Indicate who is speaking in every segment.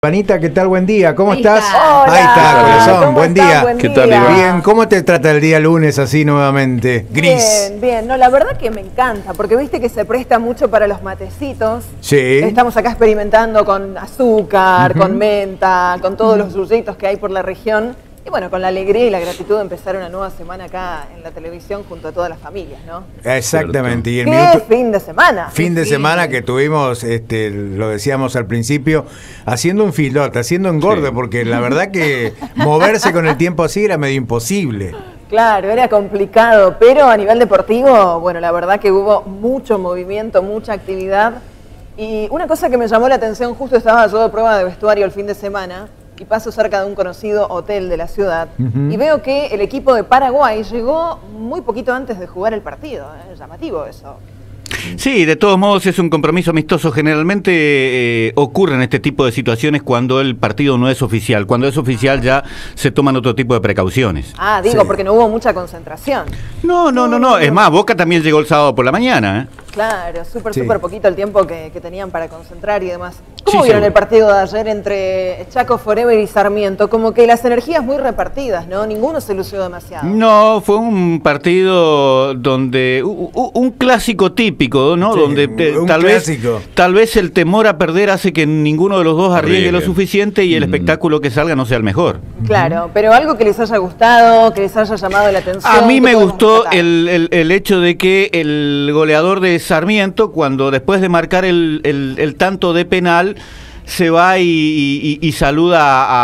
Speaker 1: Panita, ¿qué tal? Buen día, ¿cómo estás?
Speaker 2: Hola.
Speaker 1: Ahí está, corazón, buen día.
Speaker 2: ¿Qué tal, Iván?
Speaker 1: Bien, ¿cómo te trata el día lunes así nuevamente? Gris.
Speaker 2: Bien, bien. No, la verdad que me encanta, porque viste que se presta mucho para los matecitos.
Speaker 1: Sí.
Speaker 2: Estamos acá experimentando con azúcar, con menta, con todos los yuyitos que hay por la región. Y bueno, con la alegría y la gratitud de empezar una nueva semana acá en la televisión junto a todas las familias, ¿no?
Speaker 1: Exactamente. Y el
Speaker 2: ¿Qué fin de semana?
Speaker 1: Fin de semana que tuvimos, lo decíamos al principio, haciendo un filote, haciendo engorde, porque la verdad que moverse con el tiempo así era medio imposible.
Speaker 2: Claro, era complicado, pero a nivel deportivo, bueno, la verdad que hubo mucho movimiento, mucha actividad. Y una cosa que me llamó la atención, justo estaba yo de prueba de vestuario el fin de semana, y paso cerca de un conocido hotel de la ciudad, y veo que el equipo de Paraguay llegó muy poquito antes de jugar el partido. Llamativo eso.
Speaker 3: Sí, de todos modos es un compromiso amistoso. Generalmente ocurren este tipo de situaciones cuando el partido no es oficial. Cuando es oficial ya se toman otro tipo de precauciones.
Speaker 2: Ah, digo,
Speaker 1: Sí.
Speaker 2: porque no hubo mucha concentración.
Speaker 3: No. Es más, Boca también llegó el sábado por la mañana, ¿eh?
Speaker 2: Claro, súper
Speaker 1: Sí.
Speaker 2: poquito el tiempo que tenían para concentrar y demás. ¿Cómo
Speaker 3: Sí,
Speaker 2: vieron
Speaker 3: seguro.
Speaker 2: el partido de ayer entre Chaco Forever y Sarmiento? Como que las energías muy repartidas, ¿no? Ninguno se lució demasiado.
Speaker 3: No, fue un partido donde un clásico típico, ¿no?
Speaker 1: Sí,
Speaker 3: donde
Speaker 1: un clásico.
Speaker 3: tal vez el temor a perder hace que ninguno de los dos arriesgue lo suficiente y el espectáculo que salga no sea el mejor.
Speaker 2: Claro, pero algo que les haya gustado, que les haya llamado la atención.
Speaker 3: A mí
Speaker 2: ¿qué
Speaker 3: me
Speaker 2: podemos
Speaker 3: gustó
Speaker 2: destacar?
Speaker 3: el hecho de que el goleador de Sarmiento, cuando después de marcar el tanto de penal, se va y saluda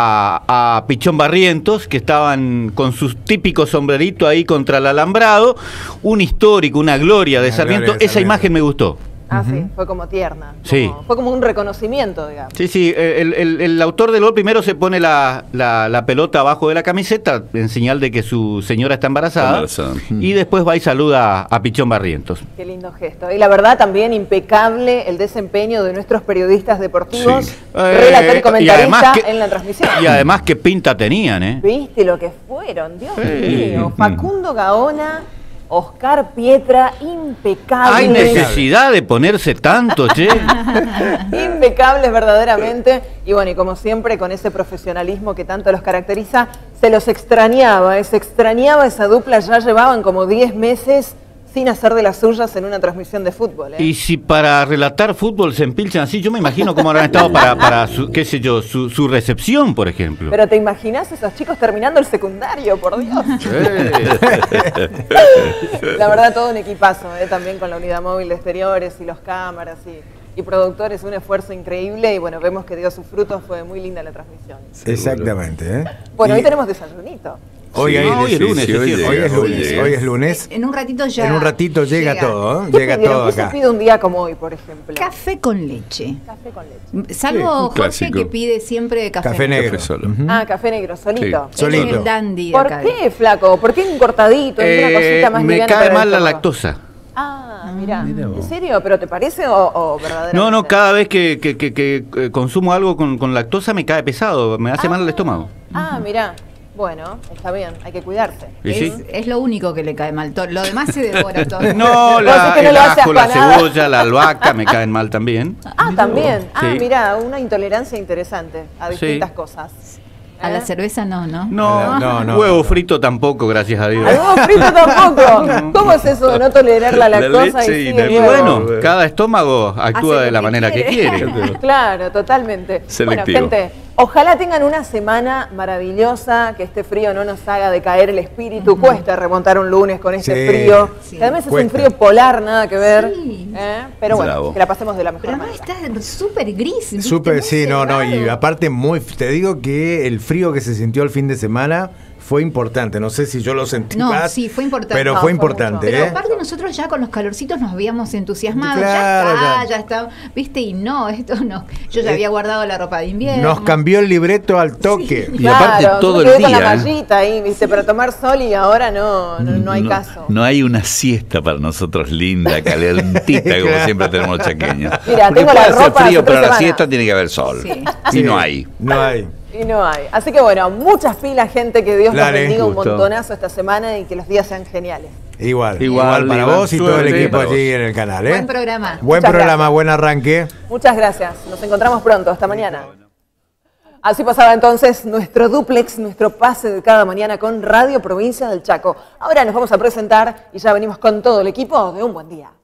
Speaker 3: a Pichón Barrientos, que estaban con sus típicos sombreritos ahí contra el alambrado. Un histórico, una gloria de
Speaker 1: Una
Speaker 3: Sarmiento.
Speaker 1: gloria de
Speaker 3: Esa
Speaker 1: Sarmiento.
Speaker 3: imagen me gustó.
Speaker 2: Ah, sí, fue como tierna.
Speaker 3: Sí.
Speaker 2: Fue como un reconocimiento, digamos.
Speaker 3: Sí, el autor del gol primero se pone la pelota abajo de la camiseta en señal de que su señora está embarazada. Y después va y saluda a Pichón Barrientos.
Speaker 2: Qué lindo gesto. Y la verdad también impecable el desempeño de nuestros periodistas deportivos,
Speaker 3: Sí.
Speaker 2: relator y comentarista
Speaker 3: además que-
Speaker 2: en la transmisión.
Speaker 3: Y además qué pinta tenían, ¿eh?
Speaker 2: ¿Viste lo que fueron? Dios
Speaker 3: Sí.
Speaker 2: mío. Facundo Gaona, Oscar Pietra, impecable.
Speaker 3: Hay necesidad de ponerse tanto, che.
Speaker 2: Impecables verdaderamente. Y bueno, y como siempre, con ese profesionalismo que tanto los caracteriza, se los extrañaba, se extrañaba esa dupla. Ya llevaban como 10 meses sin hacer de las suyas en una transmisión de fútbol.
Speaker 3: Y si para relatar fútbol se empilchan así, yo me imagino cómo habrán estado para su, qué sé yo, su recepción, por ejemplo.
Speaker 2: Pero ¿te imaginas esos chicos terminando el secundario, por Dios? La verdad, todo un equipazo, también con la unidad móvil de exteriores y los cámaras y productores, un esfuerzo increíble y bueno, vemos que dio sus frutos, fue muy linda la transmisión.
Speaker 1: Exactamente, ¿eh?
Speaker 2: Bueno,
Speaker 1: Y
Speaker 2: hoy tenemos desayunito.
Speaker 1: hoy, hay-
Speaker 3: hoy es lunes, es
Speaker 1: hoy es
Speaker 3: cierto.
Speaker 1: lunes, hoy es lunes.
Speaker 4: En un ratito ya.
Speaker 1: En un ratito llega todo, ¿eh?
Speaker 2: ¿Qué
Speaker 1: Llega
Speaker 2: pidieron?
Speaker 1: todo
Speaker 2: ¿Qué se
Speaker 1: acá.
Speaker 2: pide un día como hoy, por ejemplo?
Speaker 4: Café con leche.
Speaker 2: Café con leche.
Speaker 4: Salvo
Speaker 5: Sí, un
Speaker 4: Jorge
Speaker 5: clásico.
Speaker 4: que pide siempre café,
Speaker 1: Café negro.
Speaker 5: Café solo.
Speaker 1: Ujú.
Speaker 2: Ah, café negro, solito.
Speaker 1: Sí.
Speaker 4: Él es
Speaker 1: Solito.
Speaker 4: el dandy de
Speaker 2: ¿Por
Speaker 4: acá.
Speaker 2: qué, flaco? ¿Por qué un cortadito? Una cosita más
Speaker 3: Me
Speaker 2: liviana
Speaker 3: cae
Speaker 2: para el
Speaker 3: mal la
Speaker 2: estómago?
Speaker 3: lactosa.
Speaker 2: Ah, mirá.
Speaker 5: Mirá
Speaker 2: ¿En
Speaker 5: vos.
Speaker 2: serio? ¿Pero te parece o verdaderamente?
Speaker 3: No, cada vez que consumo algo con lactosa me cae pesado, me hace mal el estómago.
Speaker 2: Ah, mirá. Bueno, está bien, hay que cuidarse.
Speaker 3: ¿Y sí?
Speaker 4: Es lo único que le cae mal. Lo demás se devora todo.
Speaker 3: No,
Speaker 2: Vos decís que no
Speaker 3: el
Speaker 2: lo hace
Speaker 3: ajo, la
Speaker 2: aspanada.
Speaker 3: cebolla, la albahaca me caen mal también.
Speaker 2: Ah, también. Ah,
Speaker 3: Sí.
Speaker 2: mirá, una intolerancia interesante a distintas
Speaker 3: Sí.
Speaker 2: cosas.
Speaker 4: A la cerveza no.
Speaker 1: No.
Speaker 3: Huevo frito tampoco, gracias a Dios.
Speaker 2: ¿Al huevo frito tampoco? ¿Cómo es eso de no tolerar la lactosa
Speaker 5: leche
Speaker 2: y
Speaker 5: y
Speaker 2: sí
Speaker 5: la
Speaker 2: el
Speaker 3: Y
Speaker 2: huevo?
Speaker 3: bueno, cada estómago actúa
Speaker 4: Hace
Speaker 3: de
Speaker 4: lo
Speaker 3: la
Speaker 4: que
Speaker 3: manera que
Speaker 4: quiere.
Speaker 3: quiere.
Speaker 2: Claro, totalmente.
Speaker 5: Selectivo.
Speaker 2: Bueno, gente, ojalá tengan una semana maravillosa, que este frío no nos haga decaer el espíritu. Cuesta remontar un lunes con este
Speaker 1: Sí.
Speaker 2: frío.
Speaker 4: Sí.
Speaker 2: Que además es
Speaker 1: Cuesta.
Speaker 2: un frío polar, nada que ver.
Speaker 4: Sí.
Speaker 2: Pero bueno,
Speaker 5: Bravo.
Speaker 2: que la pasemos de la mejor
Speaker 4: Pero no
Speaker 2: manera.
Speaker 4: está súper gris. ¿viste?
Speaker 1: Súper,
Speaker 4: Muy
Speaker 1: sí, no, y
Speaker 4: cerrado.
Speaker 1: aparte te digo que el frío que se sintió el fin de semana fue importante, no sé si yo lo sentí
Speaker 4: No,
Speaker 1: más,
Speaker 4: sí, fue importante.
Speaker 1: pero
Speaker 2: No,
Speaker 1: fue
Speaker 2: fue
Speaker 1: importante,
Speaker 2: mucho.
Speaker 4: Pero
Speaker 1: ¿eh?
Speaker 4: aparte nosotros ya con los calorcitos nos habíamos entusiasmado.
Speaker 1: Claro,
Speaker 4: ya está, ¿viste? Y no, esto no. Yo ya había guardado la ropa de invierno.
Speaker 1: Nos cambió el libreto al toque.
Speaker 5: Y aparte todo
Speaker 2: yo me
Speaker 5: el
Speaker 2: quedé con la
Speaker 5: día, ¿eh?
Speaker 2: mallita ahí, ¿viste? Para tomar sol y ahora no hay caso.
Speaker 5: No hay una siesta para nosotros linda, calentita, como siempre tenemos los chaqueños.
Speaker 2: Mira,
Speaker 5: Porque
Speaker 2: tengo la
Speaker 5: puede hacer
Speaker 2: ropa
Speaker 5: frío,
Speaker 2: hace
Speaker 5: pero a
Speaker 2: 3
Speaker 5: la
Speaker 2: semanas.
Speaker 5: siesta tiene que haber sol.
Speaker 4: Sí.
Speaker 5: Y no hay.
Speaker 1: No hay.
Speaker 2: Y no hay. Así que bueno, muchas pilas, gente, que Dios
Speaker 1: Dale,
Speaker 2: los bendiga un
Speaker 5: justo.
Speaker 2: montonazo esta semana y que los días sean geniales.
Speaker 1: Igual
Speaker 5: Igual,
Speaker 1: para
Speaker 5: Iván,
Speaker 1: vos y todo el
Speaker 5: suerte.
Speaker 1: equipo
Speaker 5: Para
Speaker 1: allí
Speaker 5: vos.
Speaker 1: en el canal, ¿eh?
Speaker 4: Buen programa.
Speaker 1: Buen
Speaker 2: Muchas
Speaker 1: programa,
Speaker 2: gracias.
Speaker 1: buen arranque.
Speaker 2: Muchas gracias. Nos encontramos pronto. Hasta mañana. Así pasaba entonces nuestro dúplex, nuestro pase de cada mañana con Radio Provincia del Chaco. Ahora nos vamos a presentar y ya venimos con todo el equipo de Un Buen Día.